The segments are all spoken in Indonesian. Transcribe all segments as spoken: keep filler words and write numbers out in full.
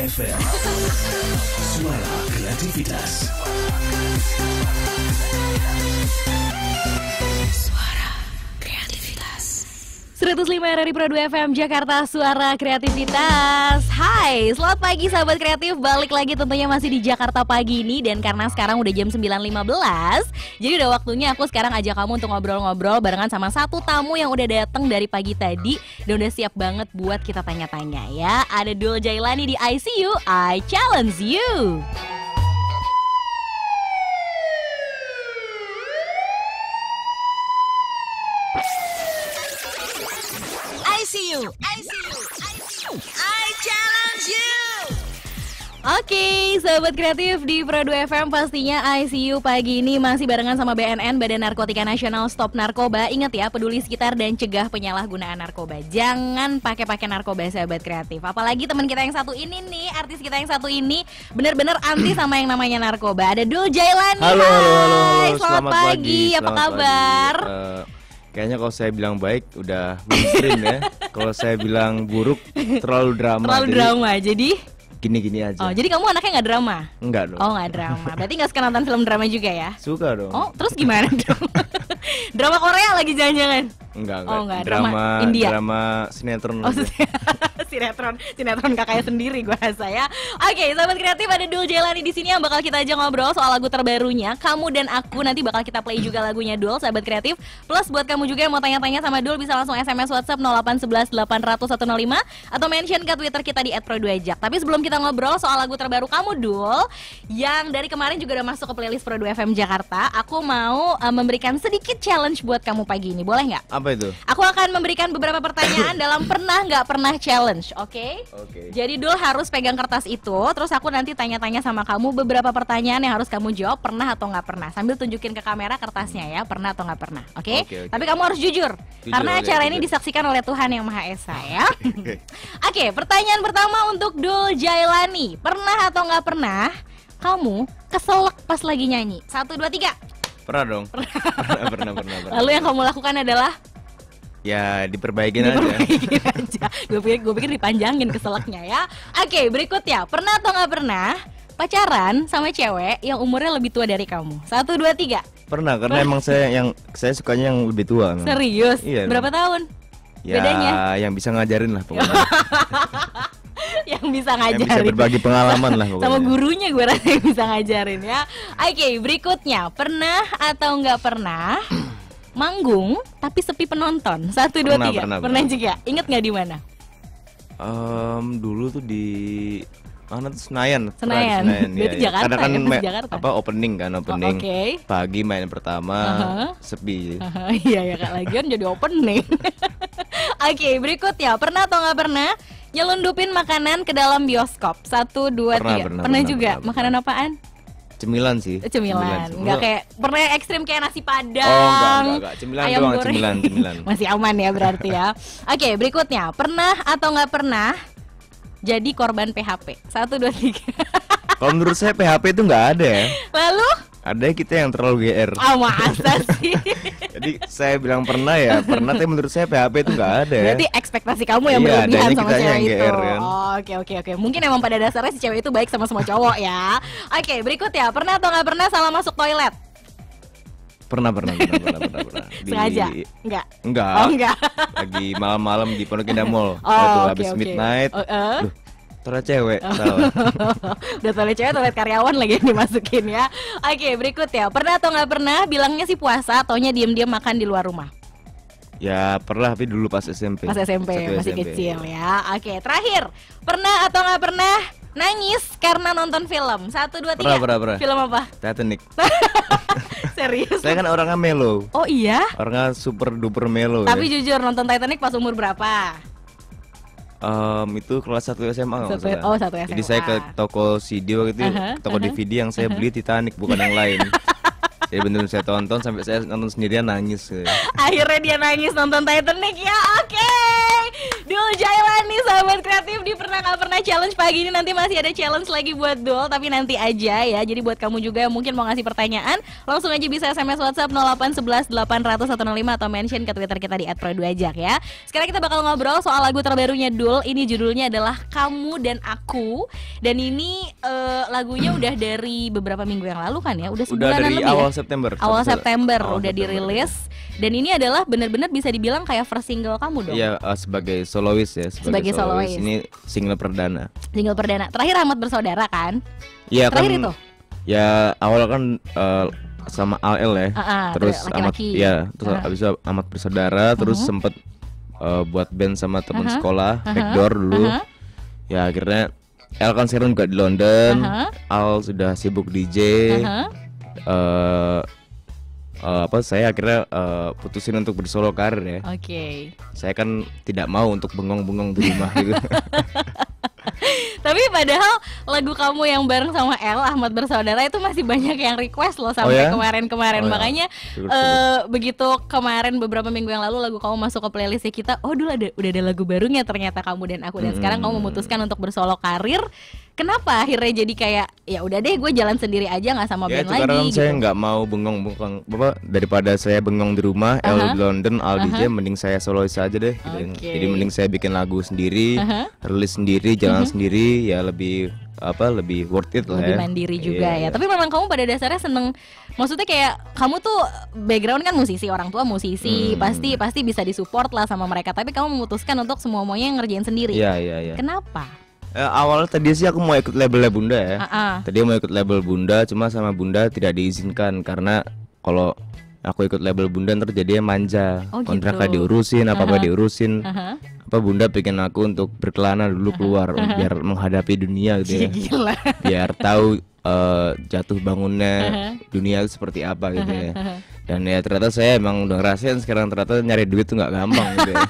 F M. Suara kreativitas. Suara kreativitas. seratus lima R R I Pro dua F M Jakarta, Suara Kreativitas. Hai, selamat pagi sahabat kreatif. Balik lagi tentunya masih di Jakarta pagi ini. Dan karena sekarang udah jam sembilan lima belas, jadi udah waktunya aku sekarang ajak kamu untuk ngobrol-ngobrol barengan sama satu tamu yang udah datang dari pagi tadi dan udah siap banget buat kita tanya-tanya ya. Ada Dul Jailani di I C U, I Challenge You. I see you, I see you, I see you, I challenge you. Oke, sahabat kreatif di Pro dua F M, pastinya I C U pagi ini masih barengan sama B N N, Badan Narkotika Nasional Stop Narkoba. Ingat ya, peduli sekitar dan cegah penyalahgunaan narkoba. Jangan pakai-pakai narkoba sahabat kreatif. Apalagi teman kita yang satu ini nih, artis kita yang satu ini bener-bener anti sama yang namanya narkoba. Ada Dul Jailani. Halo, halo, halo, halo. Selamat, Selamat pagi, pagi. apa Selamat kabar? pagi. Uh, Kayaknya kalau saya bilang baik udah mainstream ya. Kalau saya bilang buruk terlalu drama. Terlalu jadi drama, jadi gini-gini aja. oh, jadi kamu anaknya nggak drama? Enggak dong. Oh, nggak drama. Berarti nggak suka nonton film drama juga ya? Suka dong. Oh, terus gimana dong? Drama Korea lagi jangan-jangan? Enggak, enggak. Oh, enggak. Drama Drama India? Drama sinetron. Oh, aja. sinetron, sinetron kakaknya sendiri gue rasa ya. Oke, sahabat kreatif, ada Dul Jailani di sini yang bakal kita ajak ngobrol soal lagu terbarunya. Kamu dan Aku, nanti bakal kita play juga lagunya Dul, sahabat kreatif. Plus buat kamu juga yang mau tanya-tanya sama Dul, bisa langsung S M S WhatsApp nol delapan satu satu delapan nol nol satu nol lima atau mention ke Twitter kita di et pro dua jak. Tapi sebelum kita ngobrol soal lagu terbaru kamu Dul, yang dari kemarin juga udah masuk ke playlist Pro dua F M Jakarta, aku mau uh, memberikan sedikit challenge buat kamu pagi ini. Boleh nggak? Apa itu? Aku akan memberikan beberapa pertanyaan dalam pernah nggak pernah challenge, oke? Okay? Oke. Jadi Dul harus pegang kertas itu, terus aku nanti tanya-tanya sama kamu beberapa pertanyaan yang harus kamu jawab pernah atau nggak pernah. Sambil tunjukin ke kamera kertasnya ya, pernah atau nggak pernah, oke? Okay? Oke, oke. Tapi kamu harus jujur, Jujur, karena oke, acara ini jujur. disaksikan oleh Tuhan Yang Maha Esa ya. Oke, okay, pertanyaan pertama untuk Dul Jailani. Pernah atau nggak pernah kamu keselak pas lagi nyanyi? Satu, dua, tiga. Pernah dong. pernah, pernah, pernah, pernah. Lalu yang kamu lakukan adalah? Ya diperbaikin aja. Diperbaikin aja. Gue pikir, gue pikir dipanjangin keselaknya ya. Oke, berikutnya. Pernah atau nggak pernah pacaran sama cewek yang umurnya lebih tua dari kamu? Satu, dua, tiga. Pernah, karena emang saya yang saya sukanya yang lebih tua. memang. Serius? Iya, Berapa tahun? Ya, bedanya? yang bisa ngajarin lah pokoknya. Yang bisa Yang ngajarin. bisa berbagi pengalaman lah pokoknya. Sama gurunya gue rasa yang bisa ngajarin ya. Oke, berikutnya. Pernah atau nggak pernah manggung tapi sepi penonton? Satu, dua, Pernah, tiga. pernah, Pernah pernah. juga. Ingat nggak di mana? Um, dulu tuh di mana tuh Senayan. pernah di Senayan. Senayan. Berarti iya, iya. Jakarta Karena kan ya, masih me- Jakarta. apa opening kan opening. Oh, oke. Pagi main pertama Aha. sepi. Haha, iya ya Kak, lagian jadi opening. Oke, berikutnya. Pernah atau nggak pernah nyelundupin makanan ke dalam bioskop? Satu, dua, Pernah, tiga. pernah, Pernah pernah, juga. pernah, Makanan apaan? Cemilan sih. Eh, Cemilan. sih. Nggak Enggak. kayak pernah yang ekstrim kayak nasi padang. Oh, enggak, enggak, enggak. Cemilan ayam doang, goreng. cemilan, cemilan. Masih aman ya berarti ya. Oke, berikutnya. Pernah atau nggak pernah jadi korban P H P? Satu, dua, tiga. Kalau menurut saya P H P itu nggak ada ya. Lalu? Ada kita yang terlalu G R. Ah, masa sih? Jadi saya bilang pernah ya, pernah tapi menurut saya P H P itu nggak ada ya. Berarti ekspektasi kamu yang Iya, berlebihan adanya sama kitanya cewek yang itu. G R kan. Oh, oke oke oke. Mungkin emang pada dasarnya si cewek itu baik sama semua cowok ya. Oke, berikut ya. Pernah atau nggak pernah salah masuk toilet? Pernah, pernah, pernah, pernah, pernah, pernah. Di- Sengaja? Enggak. Enggak. Oh, enggak. Lagi malam-malam di Pondok Indah Mall. Oh, Itu oke, habis oke. midnight. Oh, eh? Duh, toilet cewek. Salah. Udah toilet cewek, toilet karyawan lagi yang dimasukin ya. Oke, berikut ya. Pernah atau nggak pernah bilangnya sih puasa, taunya diem-diem makan di luar rumah? Ya pernah tapi dulu pas S M P. Pas S M P, Satu masih S M P. kecil ya. Oke, terakhir. Pernah atau nggak pernah nangis karena nonton film? Satu, dua, tiga. Pernah, pernah, pernah. Film apa? Titanic. Serius? Saya kan orangnya melo. Oh iya? Orangnya super duper melo. Tapi ya. jujur nonton Titanic pas umur berapa? Em, itu kelas satu S M A nggak Satu- salah. oh, satu S M A. Jadi saya ke toko C D waktu itu, Aha, toko aha. D V D yang saya beli Titanic bukan yang lain. Jadi bener-bener saya tonton sampai saya nonton sendirian nangis. Ya. Akhirnya dia nangis nonton Titanic ya. Oke, Dul Dul Jailani, sahabat kreatif di Pernah Nggak Pernah Challenge pagi ini. Nanti masih ada challenge lagi buat Dul, tapi nanti aja ya. Jadi buat kamu juga yang mungkin mau ngasih pertanyaan, langsung aja bisa S M S WhatsApp nol delapan satu satu delapan nol nol satu nol lima atau mention ke Twitter kita di et pro dua jak ya. Sekarang kita bakal ngobrol soal lagu terbarunya Dul. Ini judulnya adalah Kamu dan Aku. Dan ini uh, lagunya udah dari beberapa minggu yang lalu kan ya. Udah Udah sebulanan dari lebih awal ya? September. Awal Satu- September awal udah September, dirilis. Dan ini adalah benar-benar bisa dibilang kayak first single kamu dong. Iya, uh, sebagai solois ya, Sebagai solois. Ini single perdana. Single perdana. Terakhir Ahmad Bersaudara kan? Iya kan. Terakhir itu? Ya awal kan uh, sama Al El ya. Ah, ah, terus Amat laki-laki. ya, terus Ah. abis itu Amat Bersaudara, terus Uh-huh. sempet uh, buat band sama teman Uh-huh. sekolah, Uh-huh. Backdoor dulu. Uh-huh. Ya akhirnya El kan sekarang juga di London. Uh-huh. Al sudah sibuk D J. Uh-huh. Eh, eh, apa saya akhirnya eh, putusin untuk bersolo karir ya. Oke. Saya kan tidak mau untuk bengong-bengong di rumah gitu. Tapi padahal lagu kamu yang bareng sama El, Ahmad Bersaudara itu masih banyak yang request loh sampai Oh ya? kemarin-kemarin. Oh ya. Makanya Syukur, eh, begitu kemarin beberapa minggu yang lalu lagu kamu masuk ke playlistnya kita, oh dulu ada udah ada lagu barunya ternyata Kamu dan Aku. Dan Hmm. sekarang kamu memutuskan untuk bersolo karir. Kenapa akhirnya jadi kayak ya udah deh gue jalan sendiri aja nggak sama Ya band itu karena lagi kan saya gitu. nggak mau bengong-bengong apa daripada saya bengong di rumah, El Aha. di London, Al D J, Aha. mending saya solois aja deh. gitu. Oke. Jadi mending saya bikin lagu sendiri, Aha. rilis sendiri, jalan sendiri, ya lebih apa lebih worth it lah Lebih ya. mandiri juga Iya, ya. iya. Tapi memang kamu pada dasarnya seneng. Maksudnya kayak kamu tuh background kan musisi, orang tua musisi, Hmm. pasti pasti bisa disupport lah sama mereka. Tapi kamu memutuskan untuk semua-muanya ngerjain sendiri. Iya iya iya. Kenapa? Eh, awalnya tadi sih aku mau ikut labelnya Bunda ya. Ah-ah. Tadi mau ikut label Bunda, cuma sama Bunda tidak diizinkan karena kalau aku ikut label Bunda ntar jadinya manja. Oh, Kontraknya gitu. diurusin, apa-apa Aha. diurusin. Aha. Apa Bunda pengen aku untuk berkelana dulu keluar biar menghadapi dunia gitu ya. Gila. Biar tahu eh, jatuh bangunnya Aha. dunia itu seperti apa gitu ya. Dan ya ternyata saya emang udah ngerasain sekarang ternyata nyari duit tuh nggak gampang gitu ya.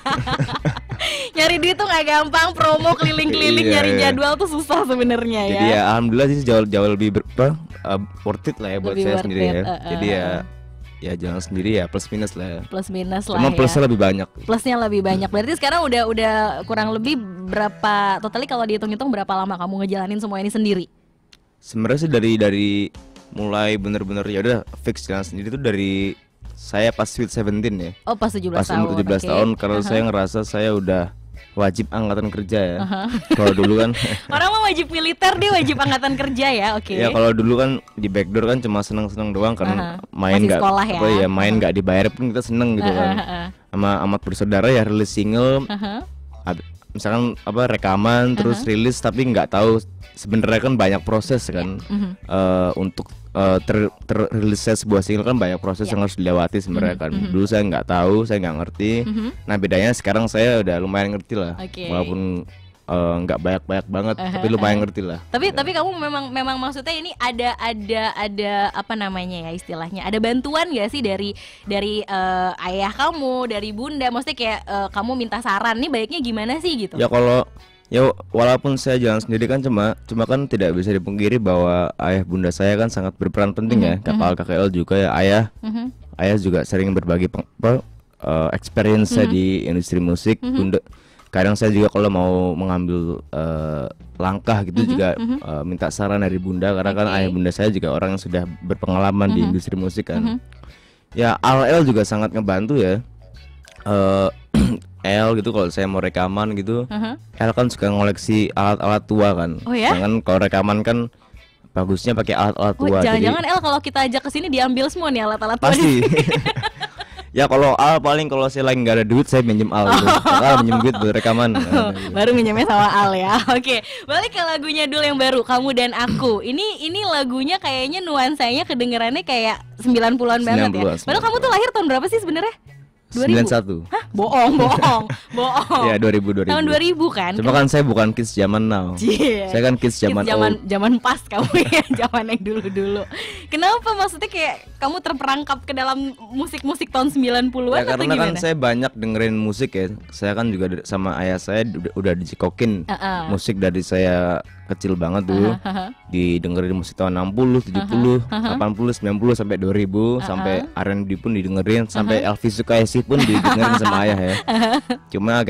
Nyari duit tuh nggak gampang, promo keliling-keliling Iya, nyari iya. jadwal tuh susah sebenarnya ya. Jadi ya alhamdulillah sih jauh jauh lebih ber, apa, uh, worth it lah ya buat Lebih saya worth sendiri it, ya. uh, uh, Jadi ya uh. ya jalan sendiri ya plus minus lah ya. Plus minus lah Cuma ya. plusnya lebih banyak. Plusnya lebih banyak. Berarti sekarang udah udah kurang lebih berapa totally kalau dihitung-hitung berapa lama kamu ngejalanin semua ini sendiri? Sebenarnya sih dari dari mulai bener-bener ya udah fix jalan sendiri tuh dari saya pas Sweet Seventeen ya. Oh pas tujuh belas Pas tahun. umur tujuh belas oke. tahun karena Aha. saya ngerasa saya udah wajib angkatan kerja ya. Kalau dulu kan Orang mah wajib militer, dia wajib angkatan kerja ya, oke. ya kalau dulu kan di backdoor kan cuma seneng-seneng doang kan Aha. main Masih nggak sekolah ya. apa ya main nggak dibayar pun kita seneng gitu kan. Aha, aha. Sama Amat Bersaudara ya rilis single Aha. Ab- misalkan apa rekaman terus rilis tapi nggak tahu sebenarnya kan banyak proses kan Mhm. Eh, untuk eh, ter terrilisnya sebuah single kan banyak proses Ya. yang harus dilewati sebenarnya kan dulu saya nggak tahu saya nggak ngerti Mhm. nah bedanya sekarang saya udah lumayan ngerti lah Oke. walaupun eh, nggak banyak-banyak banget Aha, tapi lumayan ngerti lah. Tapi tapi kamu memang memang maksudnya ini ada ada ada apa namanya ya istilahnya? Ada bantuan gak sih dari dari eh, ayah kamu, dari bunda? Maksudnya kayak eh, kamu minta saran nih baiknya gimana sih gitu? Ya kalau ya walaupun saya jalan sendiri kan cuma cuma kan tidak bisa dipungkiri bahwa ayah bunda saya kan sangat berperan penting ya. Kapal K K L juga ya ayah Mhm. ayah juga sering berbagi peng, apa, eh, experience saya di industri musik. Bunda kadang saya juga kalau mau mengambil eh, langkah gitu juga eh, minta saran dari bunda karena kan Oke. ayah bunda saya juga orang yang sudah berpengalaman di industri musik kan. Mhm. Ya Al El juga sangat ngebantu ya. Eh El gitu kalau saya mau rekaman gitu. Aha. El kan suka ngoleksi alat-alat tua kan. Oh ya? Sedangkan kalau rekaman kan bagusnya pakai alat-alat Oh, tua. jangan-jangan El kalau kita ajak ke sini diambil semua nih alat-alat tua Pasti. di- Ya kalau Al paling kalau saya lagi nggak ada duit saya minjem Al gitu. Al minjem duit buat rekaman. Nah, gitu. Baru minjemnya sama Al ya. Oke, balik ke lagunya dulu yang baru, Kamu dan Aku. Ini ini lagunya kayaknya nuansanya kedengerannya kayak sembilan puluhan banget ya. sembilan puluhan, Padahal kamu tuh lahir tahun berapa sih sebenarnya? dua ribu? sembilan puluh satu. Hah? Bohong, bohong, bohong. Ya dua ribu dua ribu. Tahun dua ribu kan? Cuma kan saya bukan kids zaman now. Cie. Saya kan kids zaman zaman old. zaman pas kamu ya, zaman yang dulu-dulu. Kenapa maksudnya kayak kamu terperangkap ke dalam musik-musik tahun sembilan puluhan Ya atau karena kan gimana? saya banyak dengerin musik ya. Saya kan juga dari- sama ayah saya udah, udah dicikokin Uh-uh. musik dari saya kecil banget dulu. Uh-huh. Didengerin musik tahun enam puluh, tujuh puluh, delapan puluh, sembilan puluh sampai dua ribu, sampai R and B pun didengerin, sampai Elvis Sukaesih pun didengerin sama ayah ya. Cuma akhirnya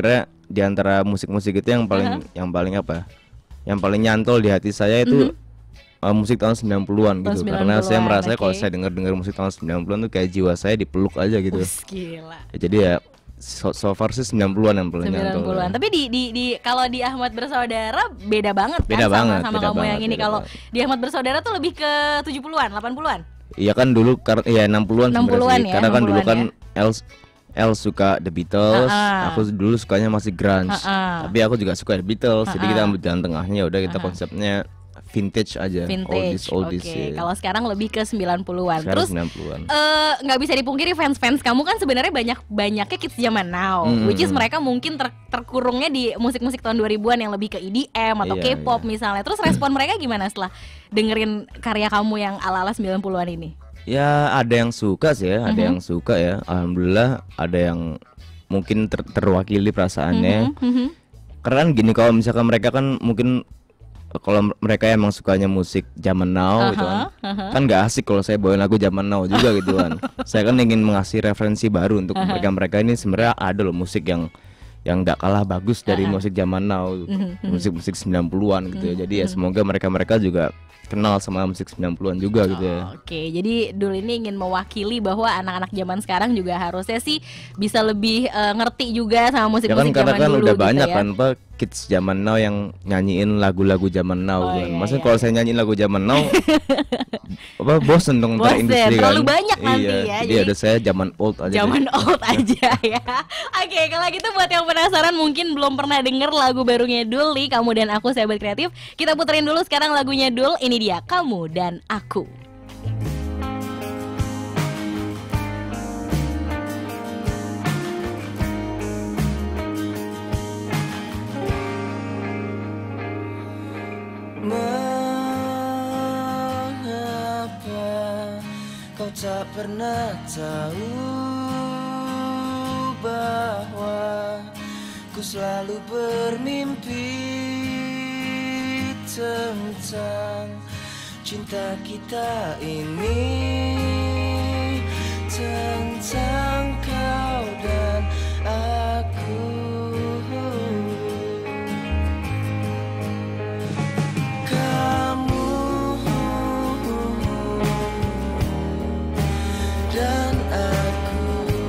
di antara musik-musik itu yang paling uh-huh. yang paling apa? Yang paling nyantol di hati saya itu mm-hmm. uh, musik tahun sembilan puluhan gitu. sembilan puluhan, karena saya merasa okay. kalau saya dengar-dengar musik tahun sembilan puluhan tuh kayak jiwa saya dipeluk aja gitu. Us, gila. Ya, jadi ya so, so far sih sembilan puluhan yang paling nyantol. sembilan puluhan. Tapi di di di kalau di Ahmad Bersaudara beda banget beda kan banget, sama sama beda kamu banget, yang ini. Kalau di Ahmad Bersaudara tuh lebih ke tujuh puluhan, delapan puluhan. Iya kan dulu karena ya enam puluhan enam puluhan ya, karena kan dulu kan ya. El El suka The Beatles, uh-uh. aku dulu sukanya masih grunge, uh-uh. tapi aku juga suka The Beatles, uh-uh. jadi kita ambil jalan tengahnya, udah kita uh-uh. konsepnya vintage aja, vintage, oldies, oldies. Oke, okay. Ya. Kalau sekarang lebih ke sembilan puluhan. Sekarang Terus nggak uh, bisa dipungkiri fans-fans kamu kan sebenarnya banyak banyaknya kids zaman now, hmm. which is mereka mungkin ter- terkurungnya di musik-musik tahun dua ribuan yang lebih ke E D M atau iya, K-pop iya. misalnya. Terus respon mereka gimana setelah dengerin karya kamu yang ala-ala sembilan puluhan ini? Ya ada yang suka sih ya, ada mm-hmm. yang suka ya. Alhamdulillah ada yang mungkin ter- terwakili perasaannya. Mm-hmm. Karena kan gini, kalau misalkan mereka kan mungkin kalau mereka emang sukanya musik zaman now uh-huh, gitu kan, uh-huh. kan nggak asik kalau saya bawain lagu zaman now juga gitu kan. Saya kan ingin mengasih referensi baru untuk uh-huh. mereka-mereka ini sebenarnya ada loh musik yang yang nggak kalah bagus dari uh-huh. musik zaman now, uh-huh. musik-musik sembilan puluhan gitu ya. Jadi ya semoga mereka-mereka juga kenal sama musik sembilan puluhan juga gitu ya. Oh, Oke, okay. Jadi Dul ini ingin mewakili bahwa anak-anak zaman sekarang juga harusnya sih bisa lebih uh, ngerti juga sama musik-musik ya kan, zaman kan dulu udah gitu banyak ya. kan Pak kids zaman now yang nyanyiin lagu-lagu zaman now oh, kan. Iya, Maksudnya iya, kalau iya. saya nyanyiin lagu zaman now apa bosen dong ntar industri kan. Terlalu banyak nanti iya, ya. Jadi, jadi ada saya zaman old aja. Zaman old aja ya. Oke, okay, kalau gitu buat yang penasaran mungkin belum pernah denger lagu barunya Dul nih, Kamu dan Aku Sahabat Kreatif. Kita puterin dulu sekarang lagunya Dul. Ini dia Kamu dan Aku. Mengapa kau tak pernah tahu bahwa ku selalu bermimpi tentang cinta kita ini, tentang kau dan aku. Kamu dan aku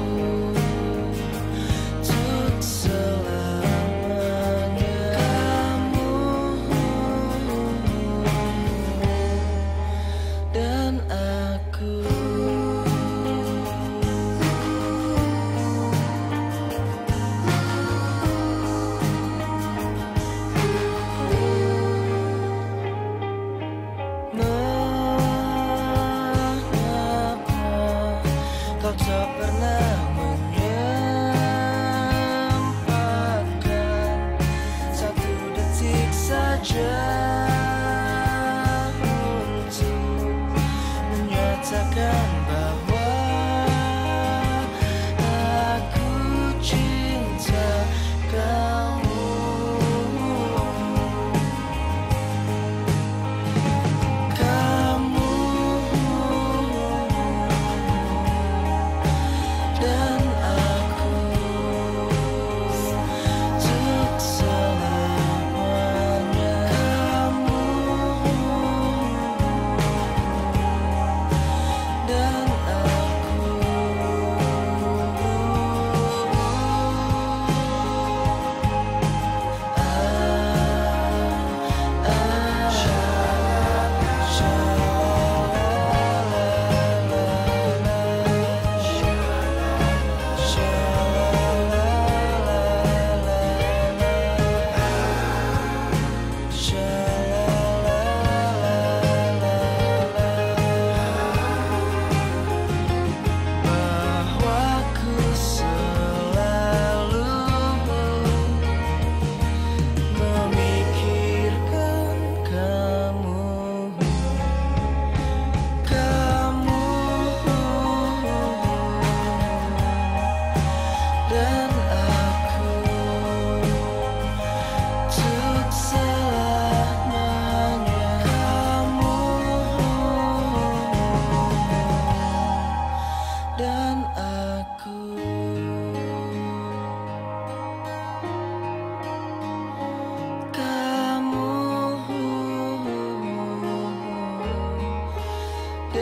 untuk selamanya. Kamu dan aku.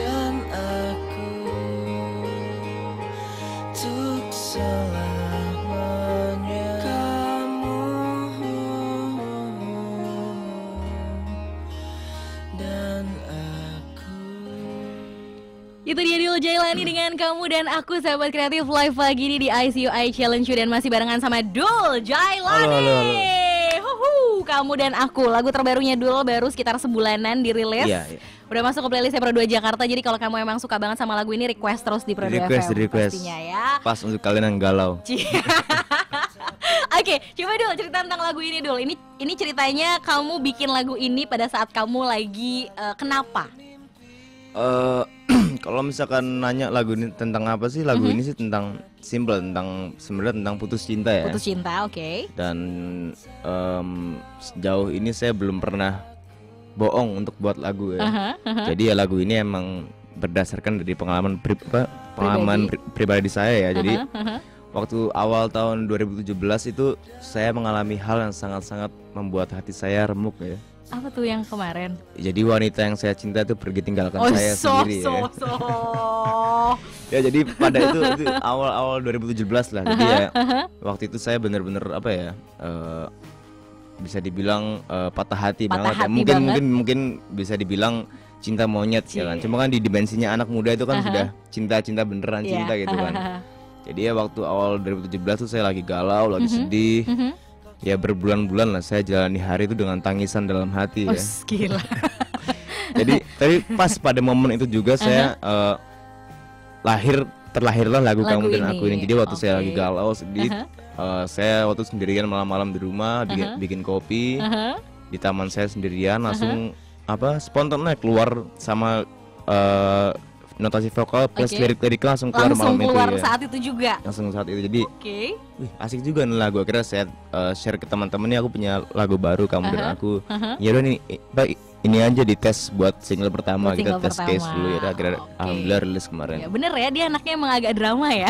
dan aku untuk selamanya. Kamu dan aku. Itu dia Dul Jailani dengan Kamu dan Aku, sahabat kreatif, live pagi ini di I C U I Challenge Show dan masih barengan sama Dul Jailani. Halo, halo, halo. Huhu, Kamu dan Aku, lagu terbarunya Dul baru sekitar sebulanan dirilis. Iya, iya. Udah masuk ke playlistnya Pro dua Jakarta. Jadi kalau kamu emang suka banget sama lagu ini, request terus di Pro dua Request, F M request. pastinya ya. Pas untuk kalian yang galau. Cie. Oke, coba Dul cerita tentang lagu ini Dul. Ini ini ceritanya kamu bikin lagu ini pada saat kamu lagi eh, kenapa? Eh, kalau misalkan nanya lagu ini tentang apa sih? Lagu Mhm. ini sih tentang simple, tentang sebenarnya tentang putus cinta ya. Putus cinta, oke. Dan em, sejauh ini saya belum pernah bohong untuk buat lagu ya. Aha, aha. Jadi ya lagu ini emang berdasarkan dari pengalaman pri- apa, pengalaman pri- pribadi saya ya. Jadi Aha, aha. waktu awal tahun dua ribu tujuh belas itu saya mengalami hal yang sangat-sangat membuat hati saya remuk ya. Apa tuh yang kemarin? Jadi wanita yang saya cinta itu pergi tinggalkan Oh, saya so, sendiri so, ya. so. Ya jadi pada itu, itu awal-awal dua ribu tujuh belas lah. Jadi ya waktu itu saya bener-bener apa ya, eh, bisa dibilang eh, patah hati Patah banget ya. hati Mungkin banget. mungkin mungkin bisa dibilang cinta monyet ya kan. Cie. Cuma kan di dimensinya anak muda itu kan Aha. sudah cinta-cinta beneran Iya. cinta gitu kan. Jadi ya waktu awal dua ribu tujuh belas tuh saya lagi galau, lagi Mhm. sedih. Mhm. Ya berbulan-bulan lah saya jalani hari itu dengan tangisan dalam hati Oh, ya. gila. Jadi tapi pas pada momen itu juga saya eh, lahir terlahirlah lagu, Lagu Kamu dan ini. Aku ini. Jadi waktu saya Oke. lagi galau sedih, Aha. eh, saya waktu sendirian malam-malam di rumah bikin, Aha. bikin kopi Aha. di taman saya sendirian, langsung apa spontan aja keluar sama eh, notasi vokal plus Oke. lirik-liriknya langsung keluar Langsung malam keluar itu ya. saat itu juga. Langsung saat itu. Jadi Oke. wih, asik juga nih lagu. Akhirnya saya eh, share ke teman-teman nih, aku punya lagu baru Kamu dan Aha. Aku. Aha. Ya udah nih, i- Pak, i- ini aja dites buat single pertama, Buat kita single tes case pertama. dulu ya. Akhirnya Oke. alhamdulillah rilis kemarin. Ya bener ya, dia anaknya emang agak drama ya.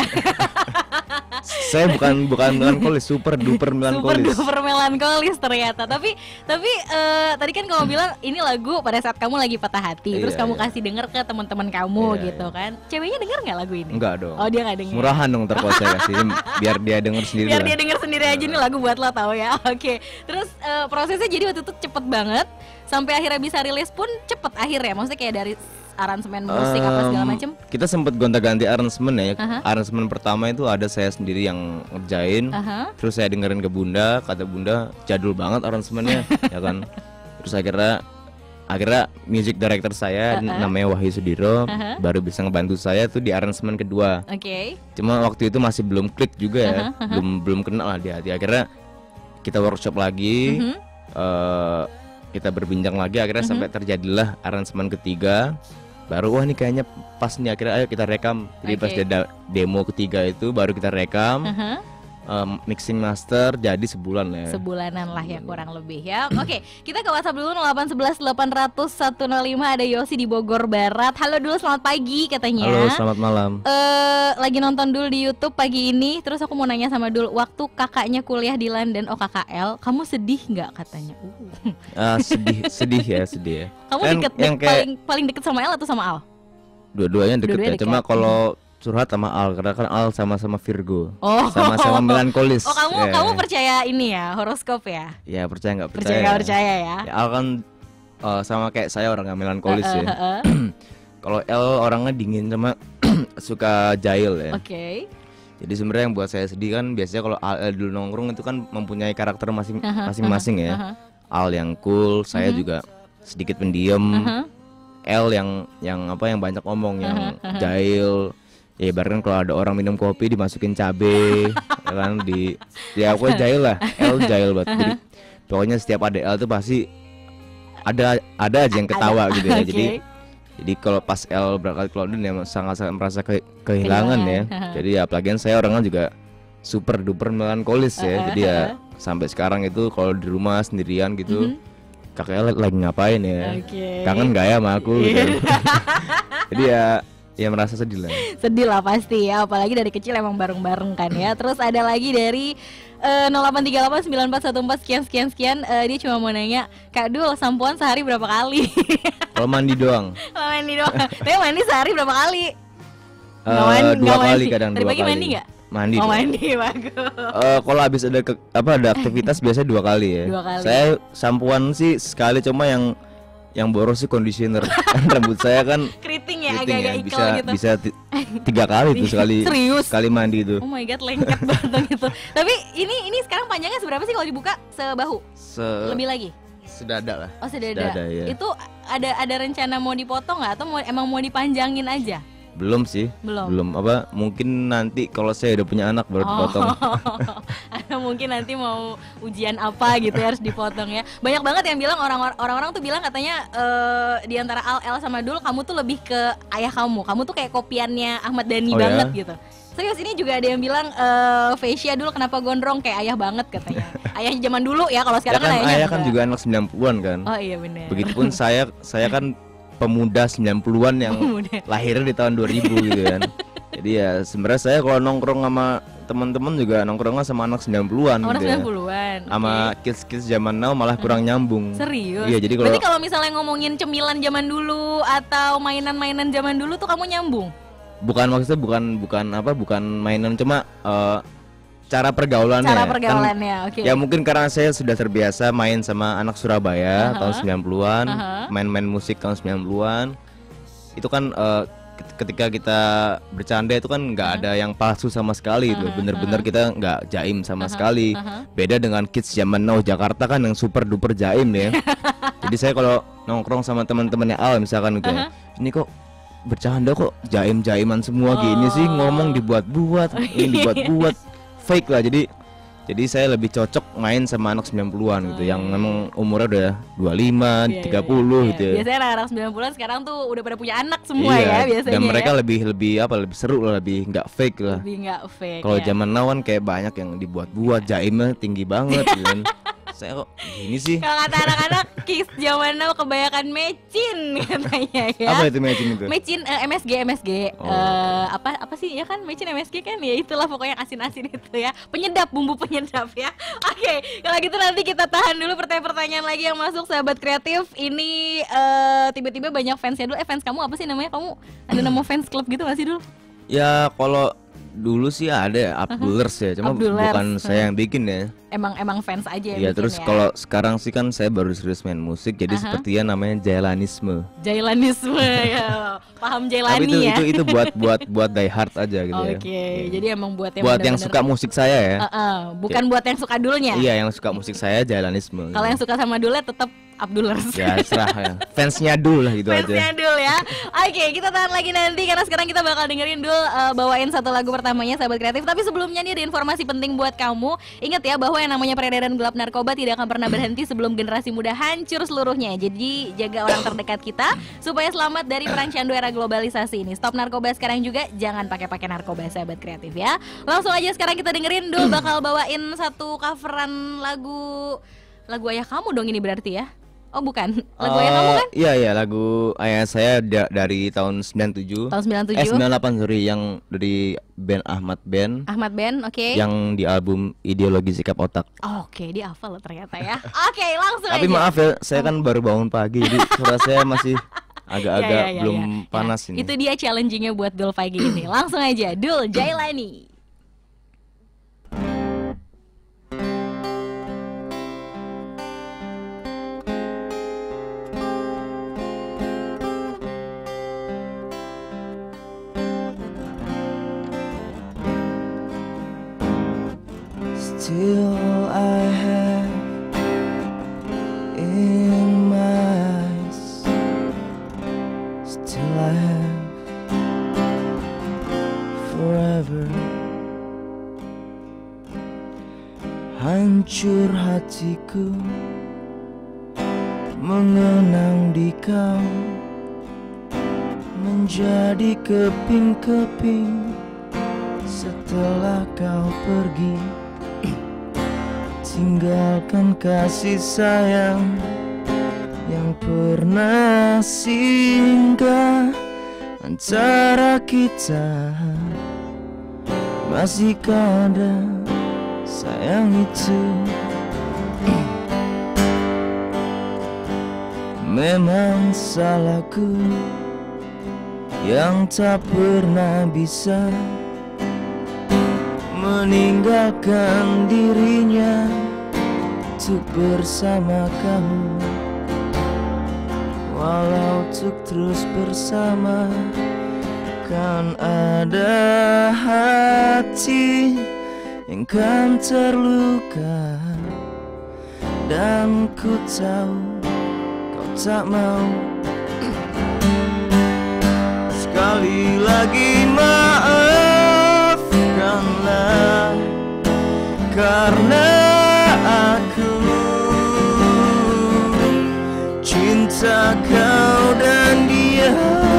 Saya bukan bukan melankolis, super duper Super melankolis. duper melankolis ternyata. Tapi tapi eh, tadi kan kamu bilang ini lagu pada saat kamu lagi patah hati, terus Iya, kamu iya. kasih denger ke teman-teman kamu Iya, gitu iya. kan. Ceweknya denger nggak lagu ini? Enggak dong. Oh, dia nggak denger. Murahan dong ntar kalau saya kasih, biar dia denger sendiri Biar lah. dia denger sendiri aja nih lagu buat lo tahu ya. Oke. Terus eh, prosesnya jadi waktu itu cepet banget sampai akhirnya bisa rilis pun cepet akhirnya. Maksudnya kayak dari aransemen musik apa segala Em, macem. Kita sempat gonta-ganti aransemen ya. Aha. Aransemen pertama itu ada saya sendiri yang ngerjain. Aha. Terus saya dengerin ke Bunda, kata Bunda jadul banget aransemennya, ya kan. Terus akhirnya akhirnya music director saya Uh-uh. namanya Wahyu Sudiro Uh-huh. baru bisa ngebantu saya tuh di aransemen kedua. Oke. Cuma waktu itu masih belum klik juga ya, Uh-huh, uh-huh. belum belum kenal lah dia. Akhirnya kita workshop lagi, Mhm. eh, kita berbincang lagi, akhirnya Mhm. sampai terjadilah aransemen ketiga. Baru wah ini kayaknya pas nih, akhirnya ayo kita rekam. Jadi pas Oke. ada demo ketiga itu baru kita rekam, Aha. em, mixing master, jadi sebulan ya. Sebulanan lah ya kurang lebih ya. Oke, kita ke WhatsApp dulu nol delapan satu satu delapan nol nol satu nol lima. Ada Yosi di Bogor Barat. Halo dulu, selamat pagi katanya. Halo, selamat malam. Eh, lagi nonton dulu di YouTube pagi ini. Terus aku mau nanya sama Dul, waktu kakaknya kuliah di London O K K L, kamu sedih nggak katanya? Uh. Ah, sedih, sedih ya, sedih ya. Kamu Kan deket, yang dek- kayak paling paling deket sama El atau sama Al? dua-duanya deket Dua-duanya ya. Cuma deket. kalau curhat sama Al, karena kan Al sama-sama Virgo, Oh. sama-sama melankolis. Oh, kamu Ya. kamu percaya ini ya, horoskop ya? Ya percaya nggak percaya. Percaya nggak percaya ya? Ya, Al kan eh, sama kayak saya orang nggak melankolis Eh, ya. eh, eh, eh. Kalau El orangnya dingin sama suka jahil ya. Oke. Jadi sebenarnya yang buat saya sedih kan biasanya kalau Al El dulu nongkrong itu kan mempunyai karakter masing- Aha, masing-masing ya. aha. Al yang cool, saya Mhm. juga sedikit pendiam. Aha. L yang yang apa yang banyak ngomong, yang Aha, aha. jahil. Ya ibaratkan kalau ada orang minum kopi dimasukin cabe, ya kan di ya aku jahil lah. L jahil banget. Jadi pokoknya setiap ada L tuh pasti ada ada aja yang ketawa gitu ya. Oke. Jadi jadi kalau pas L berangkat ke London ya sangat-sangat merasa ke- kehilangan ya. Kehilangan, aha. Jadi ya apalagi kan saya orangnya juga super duper melankolis ya. Jadi ya sampai sekarang itu kalau di rumah sendirian gitu, Mhm. kakaknya lagi ngapain ya? Oke. Kangen gak ya sama aku gitu. Iya. Jadi ya Ya merasa sedih lah. Sedih lah pasti ya, apalagi dari kecil emang bareng-bareng kan ya. Terus ada lagi dari uh, nol delapan tiga delapan sembilan empat satu empat sekian sekian sekian. Uh, dia cuma mau nanya, Kak Dul, sampoan sehari berapa kali? Kalau mandi doang. Kalau mandi doang. Tapi mandi sehari berapa kali? Uh, Nggak mandi- dua nggak kali mandi. kadang Tadi dua pagi kali. mandi nggak? Mandi. Oh dong. mandi, bagus. Eh, kalau habis ada ke, apa ada aktivitas biasanya dua kali ya. Dua kali. Saya sampoan sih sekali, cuma yang yang boros sih conditioner. Kan rambut saya kan Keriting ya, keriting agak-agak ya, ikal bisa gitu. bisa ti- tiga kali tuh sekali. Serius? Sekali mandi itu. Oh my god, lengket banget gitu. Tapi ini ini sekarang panjangnya seberapa sih kalau dibuka? Sebahu? Se Lebih lagi? Sedada lah. Oh sedada. Sedada, ya. Itu ada ada rencana mau dipotong nggak atau mau, emang mau dipanjangin aja? Belum sih. Belum. Belum apa? Mungkin nanti kalau saya udah punya anak baru dipotong. Atau mungkin nanti mau ujian apa gitu ya, harus dipotong ya. Banyak banget yang bilang orang orang-orang tuh bilang katanya eh, di antara Al El sama Dul, kamu tuh lebih ke ayah kamu. Kamu tuh kayak kopiannya Ahmad Dhani Oh, banget ya? gitu. Serius, ini juga ada yang bilang eh Fasya Dul kenapa gondrong kayak ayah banget katanya. Ayahnya zaman dulu ya, kalau Ya sekarang kan kan ayahnya ayah kan enggak. juga anak sembilan puluhan kan. Oh iya benar. Begitupun saya saya kan pemuda sembilan puluhan yang Pemuda. lahirnya di tahun dua ribu gitu kan. Jadi ya sebenarnya saya kalau nongkrong sama teman-teman juga nongkrongnya sama anak sembilan puluhan Orang gitu ya. sembilan puluhan. Sama kids-kids zaman now malah kurang nyambung. Serius? Iya, jadi kalau Berarti kalau misalnya ngomongin cemilan zaman dulu atau mainan-mainan zaman dulu tuh kamu nyambung? bukan maksudnya bukan bukan apa bukan mainan, cuma eh, cara pergaulannya. Cara Kan pergaulannya, oke. ya mungkin karena saya sudah terbiasa main sama anak Surabaya Aha. tahun sembilan puluhan, Aha. main-main musik tahun sembilan puluhan. Itu kan eh, ket- ketika kita bercanda itu kan nggak ada yang palsu sama sekali itu. Aha, Bener-bener kita nggak jaim sama sekali. aha. Beda dengan kids zaman now Jakarta kan yang super duper jaim ya. Jadi saya kalau nongkrong sama teman-temannya Al misalkan gitu ya, ini kok bercanda kok jaim-jaiman semua gini sih, ngomong dibuat-buat, ini dibuat-buat, fake lah. Jadi jadi saya lebih cocok main sama anak sembilan puluhan gitu, yang memang umurnya udah dua puluh lima, Iya, tiga iya, puluh iya. gitu ya. Biasanya anak-anak sembilan puluhan sekarang tuh udah pada punya anak semua Iya, ya biasanya. dan mereka ya. lebih lebih apa lebih seru lah, lebih nggak fake lah. lebih nggak fake. Kalau ya. zaman now kan kayak banyak yang dibuat-buat, jaimnya tinggi banget gitu kan. Saya kok gini sih. Kalau kata anak-anak kiss zaman now kebanyakan mecin katanya ya. Apa itu matching itu? Mecin eh, M S G M S G Oh. Eh, apa apa sih ya kan mecin M S G kan ya, itulah pokoknya asin-asin itu ya, penyedap, bumbu penyedap ya. Oke, kalau gitu nanti kita tahan dulu pertanyaan-pertanyaan lagi yang masuk sahabat kreatif. Ini eh, tiba-tiba banyak fansnya dulu. Eh fans kamu apa sih namanya? Kamu ada nama fans club gitu gak sih dulu? Ya kalau dulu sih ada ya, Abdulers ya, cuma Abdulers. bukan saya yang bikin ya. Emang emang fans aja yang Ya bikin terus ya. kalau sekarang sih kan saya baru serius main musik, jadi Aha. sepertinya namanya Jailanisme. Jailanisme ya. Paham Jailani Tapi itu ya. itu itu buat buat buat die hard aja gitu Oke, ya. Iya. jadi emang buat yang buat yang bener-bener- suka musik saya ya. Heeh, bukan buat yang suka dulnya. Iya, yang suka musik saya Jailanisme. Kalau yang suka sama dulnya tetap Abdulers. ya serah ya. Fansnya dulu lah gitu Fansnya aja. Dul ya. Oke, kita tahan lagi nanti karena sekarang kita bakal dengerin Dul uh, bawain satu lagu pertamanya sahabat kreatif. Tapi sebelumnya nih ada informasi penting buat kamu. Ingat ya bahwa yang namanya peredaran gelap narkoba tidak akan pernah berhenti sebelum generasi muda hancur seluruhnya. Jadi jaga orang terdekat kita supaya selamat dari perancandu era globalisasi ini. Stop narkoba sekarang juga, jangan pakai-pakai narkoba sahabat kreatif ya. Langsung aja sekarang kita dengerin Dul bakal bawain satu coveran lagu lagu ayah kamu dong ini berarti ya. Oh bukan, lagu ayah kamu Eh, kan? Iya iya, lagu ayah saya da- dari tahun sembilan puluh tujuh. Tahun sembilan puluh Eh tujuh. sembilan puluh delapan sorry, yang dari band Ahmad Band. Ahmad Ben, oke. Yang di album Ideologi Sikap Otak. Oke, dia hafal loh ternyata ya. Oke, langsung Tapi aja. maaf ya, saya kan baru bangun pagi, jadi suara saya masih agak-agak Ya, ya, ya, belum ya. panas Ya, ini. Itu dia challengingnya buat Dul pagi ini. Langsung aja, Dul Jailani. Still I have in my eyes, still I have forever. Hancur hatiku mengenang di kau, menjadi keping-keping setelah kau pergi. Tinggalkan kasih sayang yang pernah singgah antara kita. Masihkah ada sayang itu? Memang salahku yang tak pernah bisa meninggalkan dirinya untuk bersama kamu. Walau untuk terus bersama, kan ada hati yang kan terluka. Dan ku tahu kau tak mau. Sekali lagi maafkanlah, karena aku cinta kau dan dia.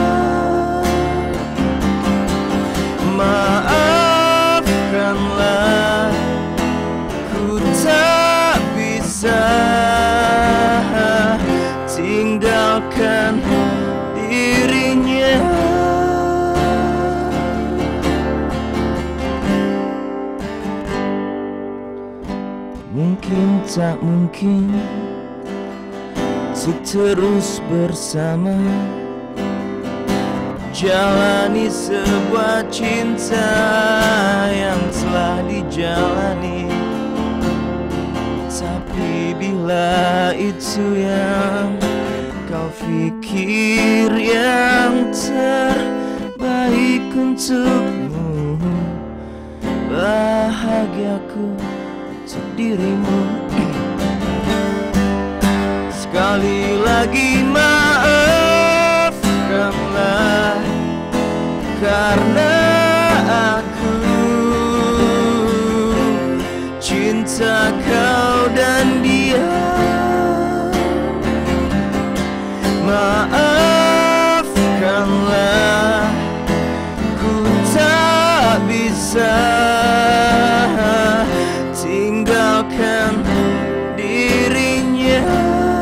Maafkanlah, ku tak bisa tinggalkan dirinya. Mungkin tak mungkin untuk terus bersama, jalani sebuah cinta yang telah dijalani. Tapi bila itu yang kau pikir yang terbaik untukmu, bahagiaku untuk dirimu. Sekali lagi maafkanlah, karena aku cinta kau dan dia. Maafkanlah, ku tak bisa tinggalkan dirinya.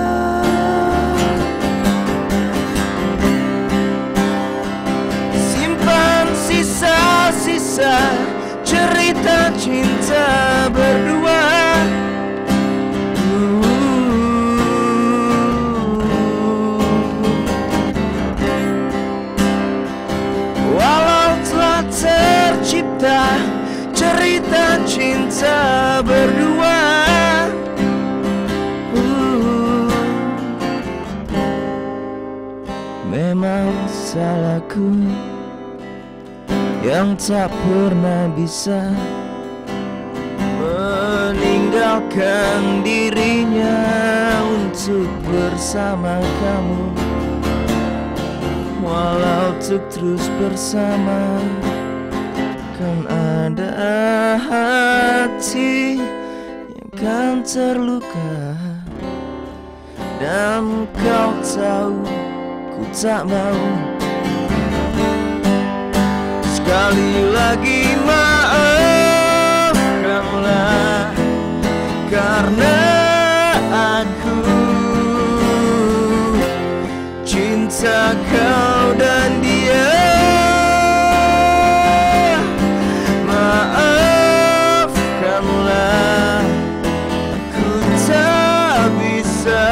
Simpan sisa-sisa cerita cinta berdua. Walau telah tercipta cerita cinta berdua, memang salahku yang tak pernah bisa meninggalkan dirinya untuk bersama kamu. Walau untuk terus bersama, kan ada hati yang kan terluka. Dan kau tahu ku tak mau. Sekali lagi maafkanlah, karena aku cinta kau dan dia. Maafkanlah, ku tak bisa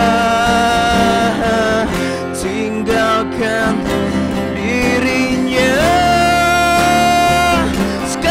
tinggalkan dirinya.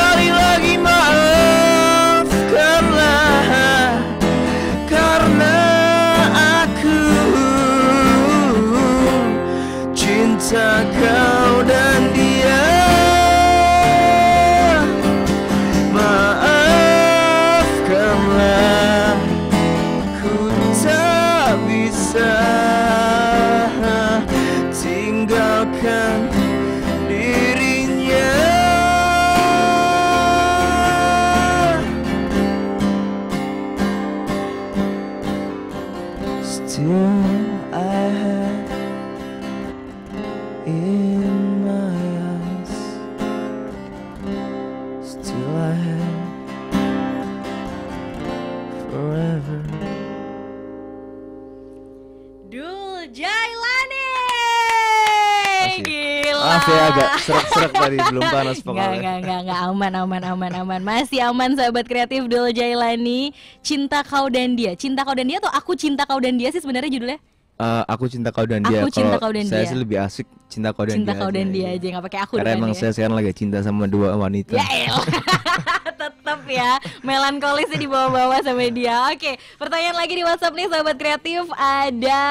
agak serak-serak tadi, belum panas Nggak, pokoknya. nggak, nggak, nggak, aman, aman, aman, aman. Masih aman sahabat kreatif Dul Jailani. Cinta Kau dan Dia. Cinta Kau dan Dia atau Aku Cinta Kau dan Dia sih sebenarnya judulnya? Uh, aku cinta kau dan dia. Aku Cinta Kalau Kau dan saya Dia. sih lebih asik cinta kau dan Cinta dia. Kau dan aja, Dia iya. aja, nggak pakai aku. Karena depannya emang ya. saya sekarang lagi cinta sama dua wanita. Ya elah. Tetep ya, melankolisnya dibawa-bawa sama dia. Oke, pertanyaan lagi di WhatsApp nih sahabat kreatif. Ada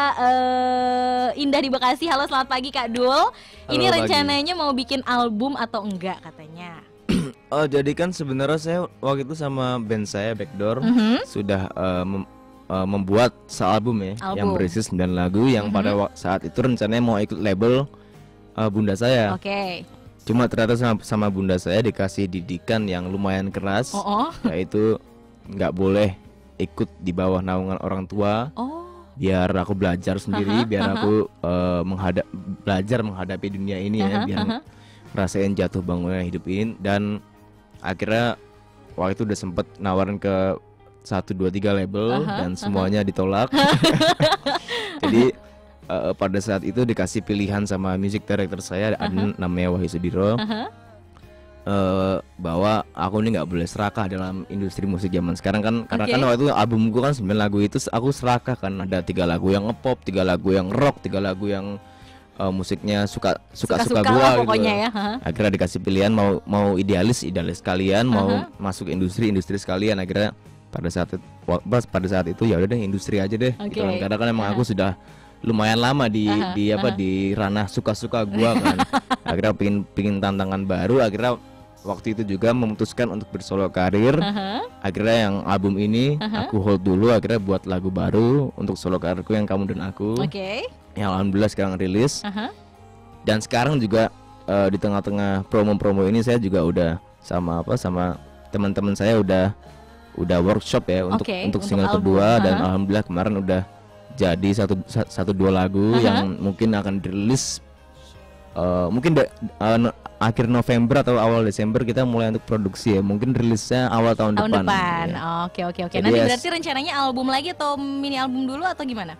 uh, Indah di Bekasi. Halo, selamat pagi Kak Dul. Ini Halo, pagi. rencananya mau bikin album atau enggak katanya? Oh, jadi kan sebenarnya saya waktu itu sama band saya Backdoor Mhm. sudah uh, mem- uh, membuat sealbum ya, Album. yang berisi sembilan lagu yang Mhm. pada wa- saat itu rencananya mau ikut label uh, bunda saya. Oke. Cuma ternyata sama, sama bunda saya dikasih didikan yang lumayan keras, Oh, oh. yaitu nggak boleh ikut di bawah naungan orang tua. Oh. Biar aku belajar sendiri, Aha, biar aha. aku uh, menghadap belajar menghadapi dunia ini ya, Aha, biar aha. rasain jatuh bangunnya hidup ini. Dan akhirnya waktu itu udah sempet nawarin ke satu dua tiga label Aha, dan aha. semuanya ditolak. Jadi uh, pada saat itu dikasih pilihan sama music director saya, ada namanya Wahyu Sudiro, Aha. uh, bahwa aku ini nggak boleh serakah dalam industri musik zaman sekarang kan, karena Oke. kan waktu itu albumku kan sembilan lagu itu aku serakah kan, ada tiga lagu yang ngepop, tiga lagu yang rock, tiga lagu yang uh, musiknya suka suka suka Suka-suka gua lah gitu. pokoknya ya. Ha? Akhirnya dikasih pilihan mau mau idealis idealis sekalian, mau Aha. masuk industri industri sekalian. Akhirnya pada saat itu, wa- pas pada saat itu ya udah deh industri aja deh. Oke. Gitu kan. Karena kan emang Aha. aku sudah lumayan lama di Aha, di apa aha. di ranah suka-suka gua kan. Akhirnya pingin pingin tantangan baru. Akhirnya waktu itu juga memutuskan untuk bersolo karir. Aha. Akhirnya yang album ini Aha. aku hold dulu. Akhirnya buat lagu baru untuk solo karirku yang Kamu dan Aku. Oke. Yang alhamdulillah sekarang rilis. Aha. Dan sekarang juga eh, di tengah-tengah promo-promo ini saya juga udah sama apa sama teman-teman saya udah udah workshop ya untuk Oke, untuk untuk single album, kedua, dan aha. alhamdulillah kemarin udah jadi satu sa- satu dua lagu Aha. yang mungkin akan dirilis eh, mungkin de- eh, no- akhir November atau awal Desember kita mulai untuk produksi ya, mungkin rilisnya awal tahun, Tahun depan. depan. Ya. Oke, oke, oke. Jadi Nanti ya, berarti rencananya album lagi atau mini album dulu atau gimana?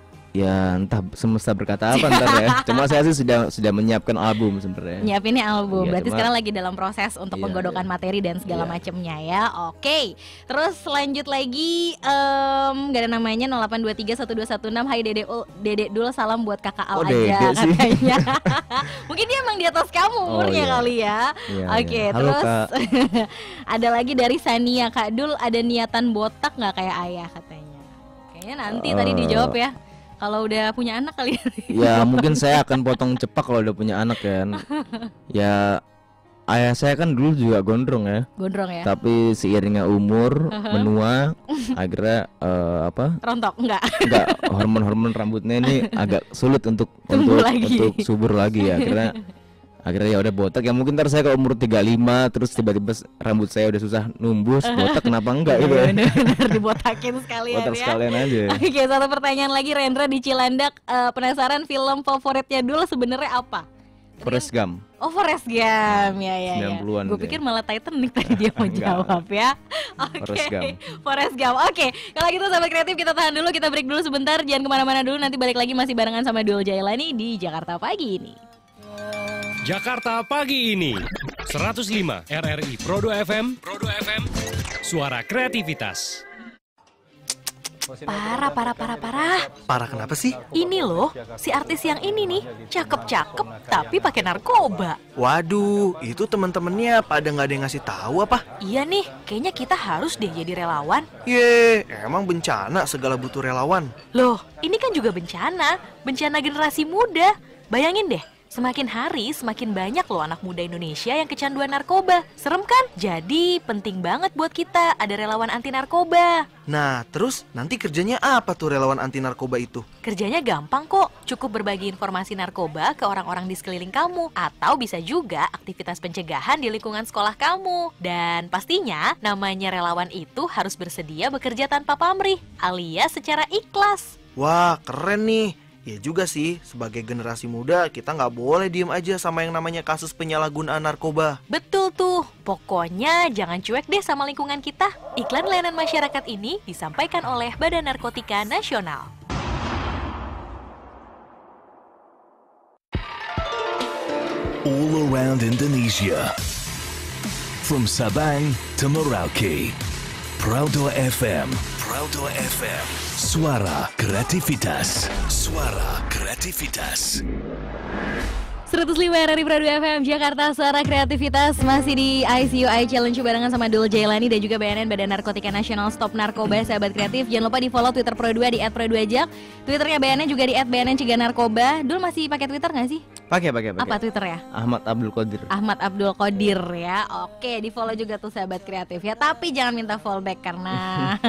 Ya entah semesta berkata apa ntar ya. Cuma saya sih sudah sudah menyiapkan album sebenarnya. Nyiapinnya album. Iya, Berarti cuma- sekarang lagi dalam proses untuk Iya, penggodokan iya. materi dan segala Iya. macamnya ya. Oke. Terus lanjut lagi em gak ada namanya nol delapan dua tiga satu dua satu enam. Hai Dede Ul- Dede Dul, salam buat Kakak Al Oh, aja Dede sih. katanya. Mungkin dia emang di atas kamu Oh, umurnya iya. kali ya. Iya, Oke, iya. Halo, terus Kak. ada lagi dari Sania. Kak Dul, ada niatan botak nggak kayak ayah katanya? Kayaknya nanti tadi Eh. dijawab ya. Kalau udah punya anak kali ya. Ya mungkin saya akan potong cepak kalau udah punya anak kan. Ya ayah saya kan dulu juga gondrong ya. Gondrong ya. Tapi seiringnya umur menua, akhirnya eh, apa? Rontok enggak? Enggak, hormon-hormon rambutnya ini agak sulit untuk Tumbuh untuk lagi. untuk subur lagi ya. Akhirnya akhirnya ya udah botak. Ya mungkin ntar saya kalau umur tiga puluh lima terus tiba-tiba s- rambut saya udah susah numbus, botak kenapa enggak gitu ya. Bener-bener dibotakin sekalian Botak ya. sekalian aja. Oke, satu pertanyaan lagi. Rendra di Cilandak, eh, penasaran film favoritnya dulu sebenarnya apa? Forrest Gump. Oh, Forrest Gump, ya ya ya. sembilan puluhan Gue dia. pikir malah Titanic tadi dia mau Enggak. jawab ya. Oke, Forrest Gump. Forrest Gump. Oke, kalau gitu sahabat kreatif kita tahan dulu, kita break dulu sebentar. Jangan kemana-mana dulu, nanti balik lagi masih barengan sama Dul Jailani di Jakarta Pagi ini. Jakarta Pagi ini seratus lima R R I Prodo F M, Prodo F M, suara kreativitas. Parah, parah, parah, parah. Parah kenapa sih? Ini loh, si artis yang ini nih, cakep-cakep tapi pakai narkoba. Waduh, itu teman-temannya pada nggak ada yang ngasih tahu apa? Iya nih, kayaknya kita harus deh jadi relawan. Ye, emang bencana segala butuh relawan. Loh, ini kan juga bencana, bencana generasi muda. Bayangin deh, semakin hari semakin banyak loh anak muda Indonesia yang kecanduan narkoba. Serem kan? Jadi penting banget buat kita ada relawan anti narkoba. Nah, terus nanti kerjanya apa tuh relawan anti narkoba itu? Kerjanya gampang kok, cukup berbagi informasi narkoba ke orang-orang di sekeliling kamu. Atau bisa juga aktivitas pencegahan di lingkungan sekolah kamu. Dan pastinya namanya relawan itu harus bersedia bekerja tanpa pamrih, alias secara ikhlas. Wah, keren nih. Ya juga sih, sebagai generasi muda kita nggak boleh diem aja sama yang namanya kasus penyalahgunaan narkoba. Betul tuh, pokoknya jangan cuek deh sama lingkungan kita. Iklan layanan masyarakat ini disampaikan oleh Badan Narkotika Nasional. all around Indonesia. From Sabang to Merauke. Prodo F M. Prodo F M. Suara Kreativitas. Suara Kreativitas. seratus lima R R I Pradu F M Jakarta, Suara Kreativitas. Masih di I C U I Challenge barengan sama Dul Jailani dan juga B N N Badan Narkotika Nasional. Stop Narkoba, sahabat kreatif. Jangan lupa di follow Twitter Pro dua di et pro dua jak. Twitternya B N N juga di et b n n cegah narkoba. Dul masih pakai Twitter nggak sih? Pakai pakai pakai. Apa Twitter ya? Ahmad Abdul Qadir. Ahmad Abdul Qadir ya. Oke, di follow juga tuh sahabat kreatif ya. Tapi jangan minta fallback karena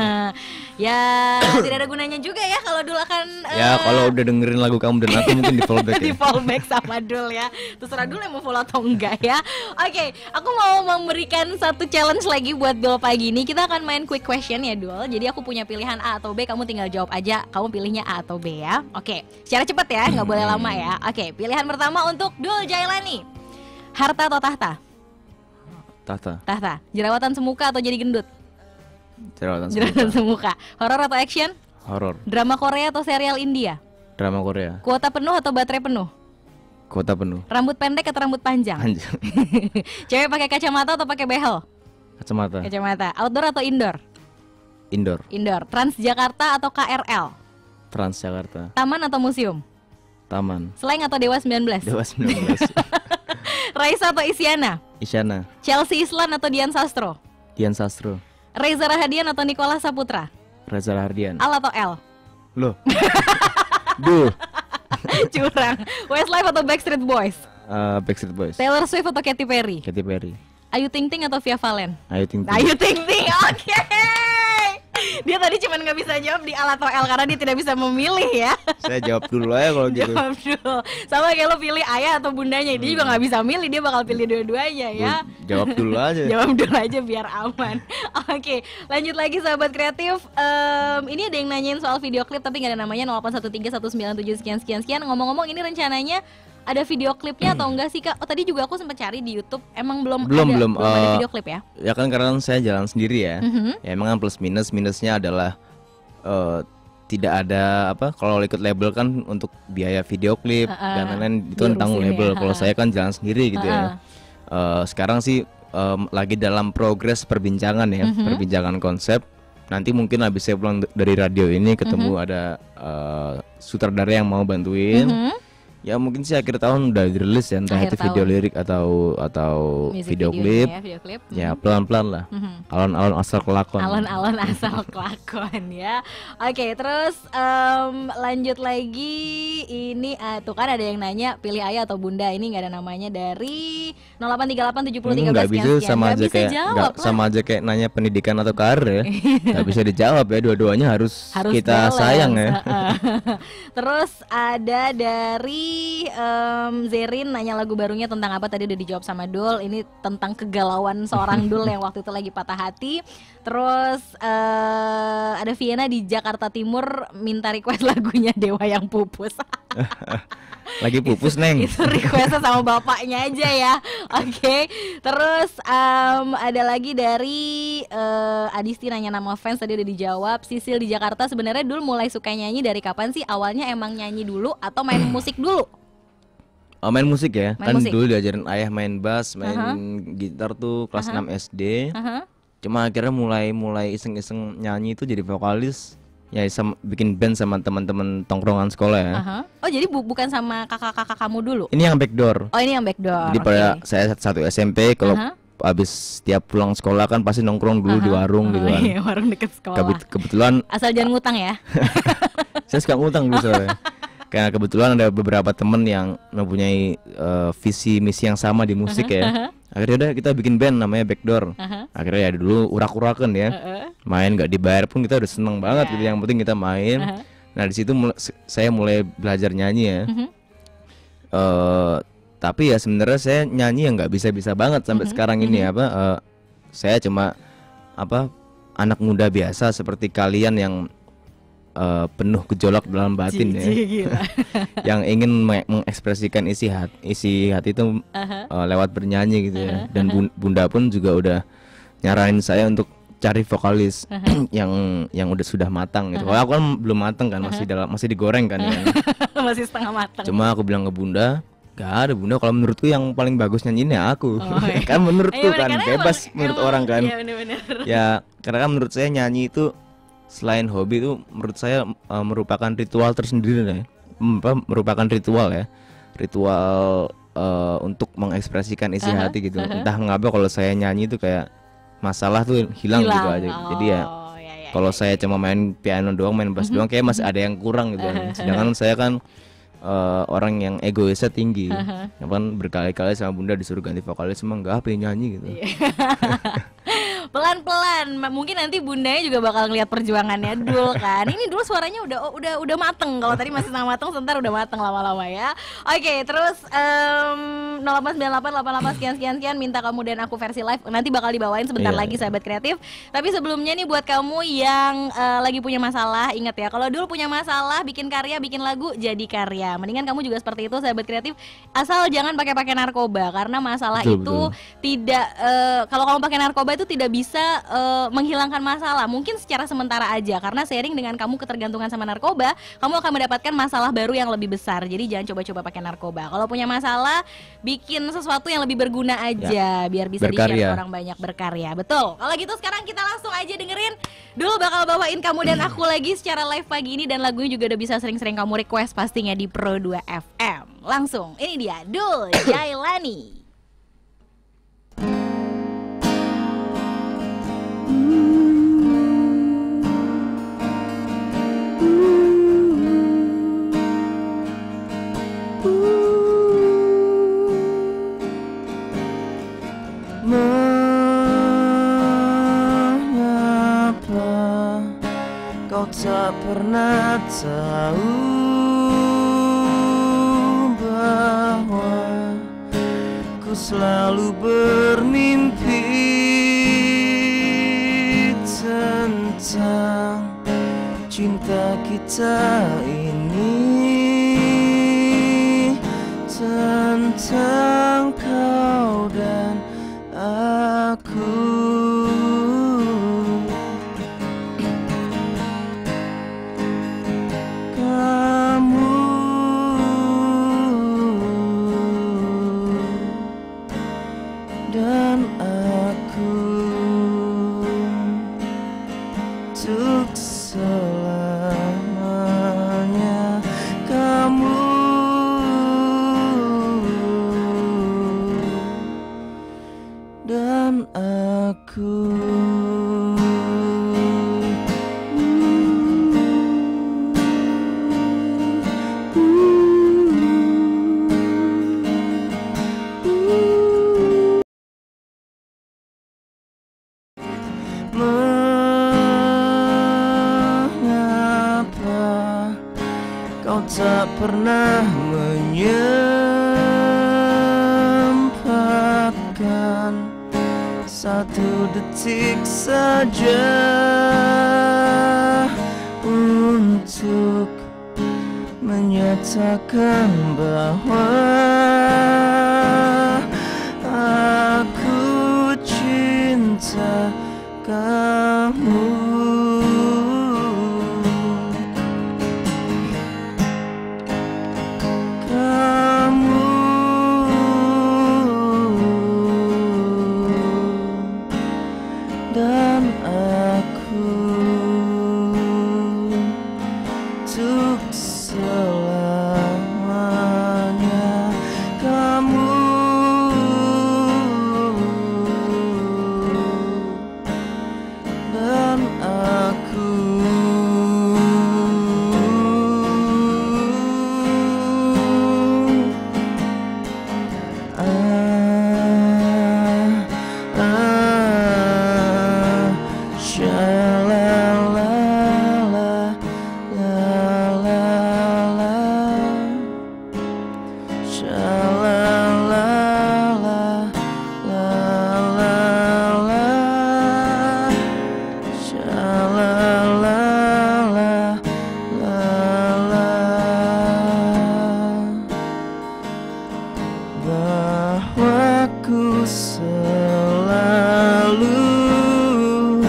ya tidak ada gunanya juga ya kalau Dul akan Ya uh, kalau udah dengerin lagu kamu dan aku mungkin di fallback di ya. fallback sama Dul ya. Terserah Dul yang mau follow atau enggak ya. Oke, aku mau memberikan satu challenge lagi buat Dul pagi ini. Kita akan main quick question ya Dul. Jadi aku punya pilihan A atau B, kamu tinggal jawab aja. Kamu pilihnya A atau B ya. Oke, secara cepat ya, nggak boleh lama ya. Oke, pilihan pertama untuk Dul Jailani. Harta atau tahta? Tahta. Tahta. Jerawatan semuka atau jadi gendut? Jerawatan Jerawatan semuka. semuka. Horor atau action? Horor. Drama Korea atau serial India? Drama Korea. Kuota penuh atau baterai penuh? Kota penuh. Rambut pendek atau rambut panjang? Anjir. Cewek pakai kacamata atau pakai behel? Kacamata. Kacamata. Outdoor atau indoor? Indoor. Indoor. Transjakarta atau K R L? Transjakarta. Taman atau museum? Taman. Slang atau Dewa sembilan belas? Dewa sembilan belas. Raisa atau Isyana? Isyana. Chelsea Islan atau Dian Sastro? Dian Sastro. Reza Rahadian atau Nicholas Saputra? Reza Hardian. Al atau L? Loh. Duh. Curang. Westlife atau Backstreet Boys? Uh, Backstreet Boys. Taylor Swift atau Katy Perry? Katy Perry. Ayu Ting Ting atau Via Valen? Ayu Ting Ting. Ayu Ting Ting, oke. Dia tadi cuma nggak bisa jawab di Al atau L karena dia tidak bisa memilih ya. Saya jawab dulu aja kalau gitu. Jawab dulu. Sama kayak lo pilih ayah atau bundanya, dia juga nggak bisa milih, dia bakal pilih dua-duanya ya. Jawab dulu aja. Jawab dulu aja biar aman. Oke, lanjut lagi sahabat kreatif. Em, ini ada yang nanyain soal video klip tapi nggak ada namanya. Nol delapan satu tiga satu sembilan tujuh sekian sekian sekian. Ngomong-ngomong ini rencananya ada video klipnya atau enggak sih Kak? Oh tadi juga aku sempat cari di YouTube, emang belum Belum ada, belum. ada uh, video klip ya? Ya kan karena saya jalan sendiri ya. Mhm. Ya emang kan plus minus minusnya adalah uh, tidak ada apa kalau ikut label kan untuk biaya video klip Uh-uh. dan lain-lain itu kan tanggung Diurusin label. ya, Kalau uh-uh. saya kan jalan sendiri gitu ya. Uh-uh. Uh, sekarang sih um, lagi dalam progres perbincangan ya, Mhm. perbincangan konsep. Nanti mungkin habis saya pulang d- dari radio ini ketemu Mhm. ada uh, sutradara yang mau bantuin. Mhm. Ya mungkin sih akhir tahun udah dirilis ya, entah Akhir itu video tahun. lirik atau atau Music video videonya klip. ya, video klip. Ya Mhm. pelan-pelan lah. Mhm. Alon-alon asal kelakon. Alon-alon asal kelakon ya. Oke, terus em, lanjut lagi. Ini ah, tuh kan ada yang nanya pilih ayah atau bunda. Ini nggak ada namanya dari nol delapan tiga delapan tujuh nol tiga Nggak sekian bisa sekian. sama Nggak aja bisa kayak jawab nggak lah. sama aja kayak nanya pendidikan atau karir ya. Nggak bisa dijawab ya, dua-duanya harus, Harus kita balance. sayang ya. Heeh. Terus ada dari em, Zerin nanya lagu barunya tentang apa, tadi udah dijawab sama Dul. Ini tentang kegalauan seorang Dul yang waktu itu lagi patah hati. Terus eh, ada Vienna di Jakarta Timur minta request lagunya Dewa yang Pupus. Lagi pupus neng. Itu requestnya sama bapaknya aja ya. Oke. Terus em, ada lagi dari eh, Adisti nanya nama fans, tadi udah dijawab. Sisil di Jakarta, sebenarnya Dul mulai suka nyanyi dari kapan sih? Awalnya emang nyanyi dulu atau main musik dulu? Oh, main musik ya. Main Kan musik. dulu diajarin ayah main bass, main Aha. gitar tuh kelas Aha. enam S D. Aha. Cuma akhirnya mulai mulai iseng-iseng nyanyi itu jadi vokalis. Ya sama, bikin band sama teman-teman tongkrongan sekolah ya. Aha. Oh jadi bu- bukan sama kakak-kakak kamu dulu? Ini yang backdoor. Oh ini yang backdoor. Jadi oke. pada saya satu S M P kalau Aha. habis tiap pulang sekolah kan pasti nongkrong dulu di Aha. warung Oh, gitu kan. iya, warung deket sekolah. Kebet- kebetulan Asal jangan ngutang ya. saya suka ngutang dulu soalnya. Karena kebetulan ada beberapa temen yang mempunyai eh, visi misi yang sama di musik ya. Akhirnya udah kita bikin band namanya Backdoor. Aha. Akhirnya ya dulu urak-urakan ya. Heeh. Main nggak dibayar pun kita udah seneng banget Iya. gitu. Yang penting kita main. Aha. Nah di situ mul- se- saya mulai belajar nyanyi ya. Mhm. Eh, tapi ya sebenarnya saya nyanyi yang nggak bisa-bisa banget sampai Mhm, sekarang ini apa. eh, saya cuma apa anak muda biasa seperti kalian yang eh, penuh gejolak dalam batin ya. Jijik, gila. Yang ingin me- mengekspresikan isi hati, isi hati itu Aha. uh, lewat bernyanyi gitu ya. Dan bun- bunda pun juga udah nyaranin saya untuk cari vokalis yang yang udah sudah matang gitu. Kalau aku kan belum matang kan, masih dalam masih digoreng kan ya. Masih setengah matang. Cuma aku bilang ke bunda, Gak ada bunda, kalau menurutku yang paling bagus nyanyiinnya aku. Oh, iya. Kan menurutku Iya, kan karena bebas emang- menurut emang- orang kan. Iya bener-bener. Ya karena kan menurut saya nyanyi itu selain hobi itu menurut saya uh, merupakan ritual tersendiri ya. Hmm, apa, merupakan ritual ya. Ritual uh, untuk mengekspresikan isi Aha, hati gitu. aha. Entah mengapa kalau saya nyanyi itu kayak masalah tuh hilang, gitu Hilang. aja. Jadi ya Oh, iya, iya, kalau iya. saya cuma main piano doang, main bass doang kayak masih ada yang kurang gitu kan. Sedangkan saya kan uh, orang yang egoisnya tinggi. Ya kan berkali-kali sama bunda disuruh ganti vokalis, emang enggak apa yang nyanyi gitu. Pelan-pelan, Ma- mungkin nanti bundanya juga bakal ngeliat perjuangannya Dul kan. Ini dulu suaranya udah oh, udah udah mateng. Kalau tadi masih sama mateng, sebentar udah mateng lama-lama ya. Oke, terus um, nol delapan sembilan delapan delapan delapan sekian sekian sekian minta kamu dan aku versi live nanti bakal dibawain sebentar Iya, lagi iya. sahabat kreatif. Tapi sebelumnya nih buat kamu yang eh, lagi punya masalah, ingat ya kalau dulu punya masalah bikin karya, bikin lagu jadi karya. Mendingan kamu juga seperti itu sahabat kreatif. Asal jangan pakai-pakai narkoba karena masalah Betul, itu betul. tidak eh, kalau kamu pakai narkoba itu tidak bisa eh, menghilangkan masalah. Mungkin secara sementara aja karena seiring dengan kamu ketergantungan sama narkoba, kamu akan mendapatkan masalah baru yang lebih besar. Jadi jangan coba-coba pakai narkoba. Kalau punya masalah, bikin sesuatu yang lebih berguna aja biar bisa di-share Berkarya. ke orang banyak, berkarya. Betul. Kalau gitu sekarang kita langsung aja dengerin dulu bakal bawain kamu dan aku lagi secara live pagi ini dan lagunya juga udah bisa sering-sering kamu request pastinya di Pro dua F M. Langsung, ini dia Dul Jailani. Mengapa kau tak pernah tahu bahwa ku selalu bermimpi tentang cinta kita ini, tentang kau dan aku. Kamu dan aku untuk selamanya. Kamu dan aku. Mengapa kau tak pernah menyempatkan satu detik saja untuk menyatakan bahwa aku cinta kamu. Kamu dan aku untuk selamanya. Kamu dan aku. Ah, ah, sha-la-la-la, la-la-la, sha-la-la-la, la-la-la, sha-la-la-la, la-la. Bahwa ku selalu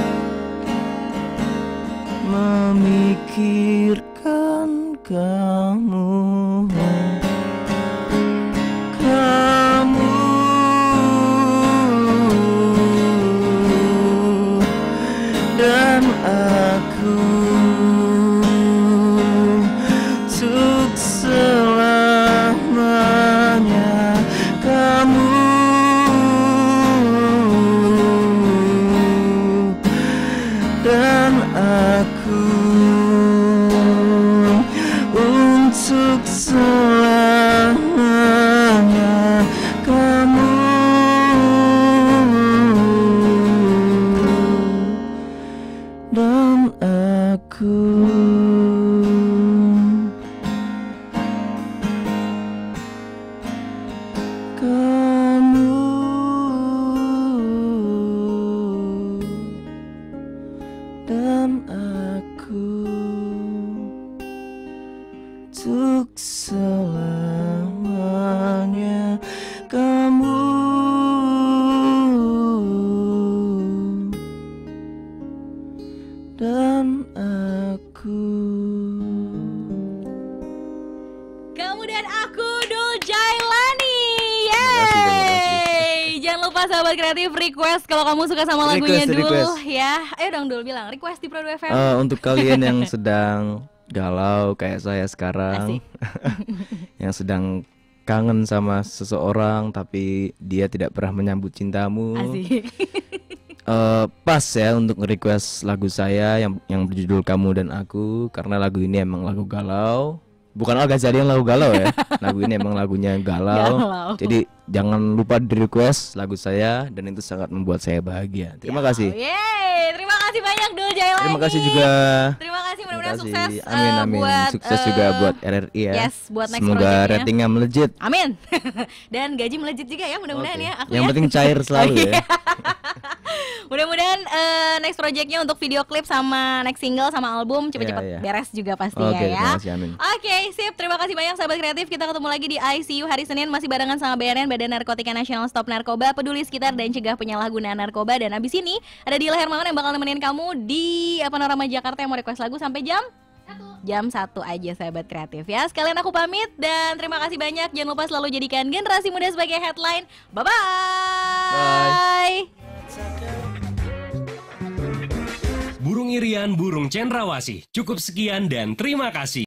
memikirkan kamu. lupa sahabat kreatif request kalau kamu suka sama lagunya Request, Dul request. ya. Ayo dong Dul bilang request di Pro dua F M. Eh, untuk kalian yang sedang galau kayak saya sekarang, Asik. yang sedang kangen sama seseorang tapi dia tidak pernah menyambut cintamu, Asik. eh, pas ya untuk nge-request lagu saya yang yang berjudul Kamu dan Aku, karena lagu ini emang lagu galau. Bukan Al Ghazali yang lagu galau ya. Lagu ini emang lagunya galau. Galau. Jadi jangan lupa di request lagu saya dan itu sangat membuat saya bahagia. Terima kasih. Yeay, terima kasih banyak Dul Jailani. Terima kasih juga. Terima kasih, mudah-mudahan Terima sukses. kasih. Amin eh, amin. buat, Sukses eh, juga buat R R I ya. Yes, buat next Semoga project-nya. ratingnya melejit. Amin. Dan gaji melejit juga ya, mudah-mudahan Oke. ya. Aku Yang ya. penting cair selalu Oh, ya. iya. Mudah-mudahan eh, next projectnya untuk video klip sama next single sama album cepet-cepet Iya, iya. beres juga pastinya Oke, ya. terima kasih, amin. Oke, sip. Terima kasih banyak sahabat kreatif. Kita ketemu lagi di I C U hari Senin masih barengan sama B N N Badan Narkotika Nasional Stop Narkoba, peduli sekitar dan cegah penyalahgunaan narkoba. Dan abis ini ada Dila Hermawan yang bakal nemenin kamu di Panorama Jakarta yang mau request lagu sampai jam Jam satu aja sahabat kreatif ya. Sekalian aku pamit dan terima kasih banyak. Jangan lupa selalu jadikan generasi muda sebagai headline. Bye-bye. Bye. Burung irian, burung cendrawasih. Cukup sekian dan terima kasih.